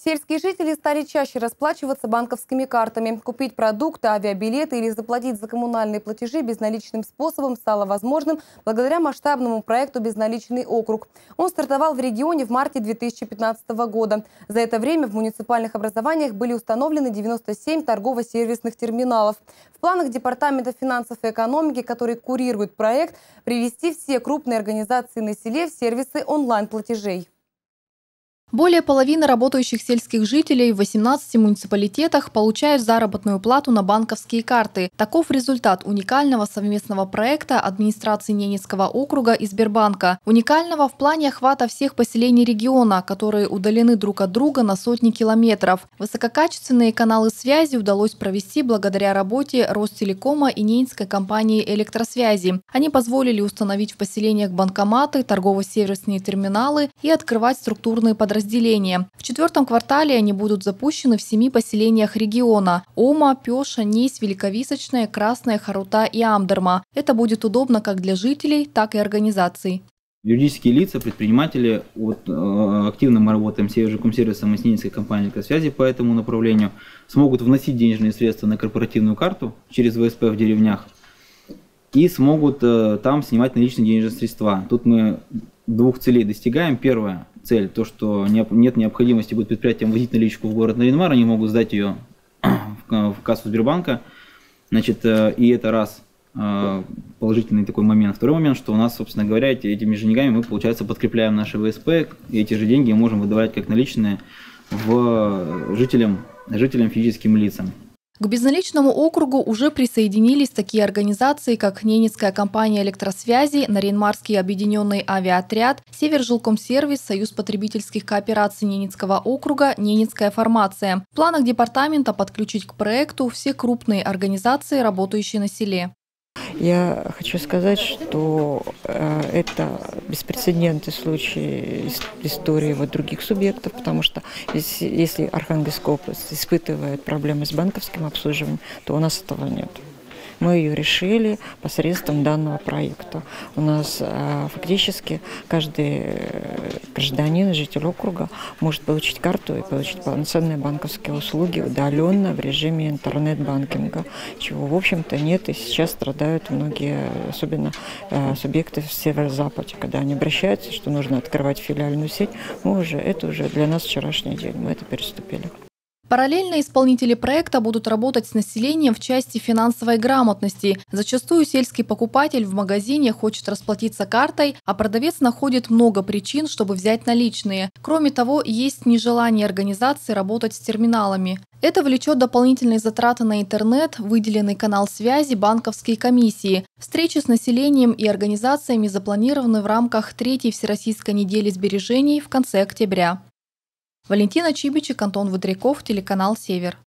Сельские жители стали чаще расплачиваться банковскими картами. Купить продукты, авиабилеты или заплатить за коммунальные платежи безналичным способом стало возможным благодаря масштабному проекту «Безналичный округ». Он стартовал в регионе в марте 2015 года. За это время в муниципальных образованиях были установлены 97 торгово-сервисных терминалов. В планах Департамента финансов и экономики, который курирует проект, привести все крупные организации на селе в сервисы онлайн-платежей. Более половины работающих сельских жителей в 18 муниципалитетах получают заработную плату на банковские карты. Таков результат уникального совместного проекта администрации Ненецкого округа и Сбербанка. Уникального в плане охвата всех поселений региона, которые удалены друг от друга на сотни километров. Высококачественные каналы связи удалось провести благодаря работе Ростелекома и Ненецкой компании электросвязи. Они позволили установить в поселениях банкоматы, торгово-сервисные терминалы и открывать структурные подразделения. В четвертом квартале они будут запущены в 7 поселениях региона – Ома, Пеша, Несь, Великовисочная, Красная, Харута и Амдерма. Это будет удобно как для жителей, так и организаций. Юридические лица, предприниматели, активно мы работаем с Севержиком-сервисом и с Ненецкой компанией электросвязи по этому направлению, смогут вносить денежные средства на корпоративную карту через ВСП в деревнях и смогут там снимать наличные денежные средства. Тут мы двух целей достигаем. Первая цель, то что нет необходимости будет предприятиям возить наличку в город Нарьян-Мар, они могут сдать ее в кассу Сбербанка. Значит, и это раз положительный такой момент. Второй момент, что у нас, собственно говоря, этими же деньгами мы, получается, подкрепляем наши ВСП, и эти же деньги можем выдавать как наличные жителям, физическим лицам. К безналичному округу уже присоединились такие организации, как Ненецкая компания электросвязи, Нарьян-Марский объединенный авиаотряд, Севержилкомсервис, Союз потребительских коопераций Ненецкого округа, Ненецкая формация. В планах департамента подключить к проекту все крупные организации, работающие на селе. Я хочу сказать, что это беспрецедентный случай в истории других субъектов, потому что если Архангельская область испытывает проблемы с банковским обслуживанием, то у нас этого нет. Мы ее решили посредством данного проекта. У нас фактически каждый гражданин, житель округа может получить карту и получить полноценные банковские услуги удаленно в режиме интернет-банкинга, чего, в общем-то, нет. И сейчас страдают многие, особенно субъекты в северо-западе, когда они обращаются, что нужно открывать филиальную сеть. Это уже для нас вчерашний день, мы это переступили. Параллельно исполнители проекта будут работать с населением в части финансовой грамотности. Зачастую сельский покупатель в магазине хочет расплатиться картой, а продавец находит много причин, чтобы взять наличные. Кроме того, есть нежелание организации работать с терминалами. Это влечет дополнительные затраты на интернет, выделенный канал связи, банковские комиссии. Встречи с населением и организациями запланированы в рамках 3-й Всероссийской недели сбережений в конце октября. Валентина Чибичек, Антон Выдряков, телеканал «Север».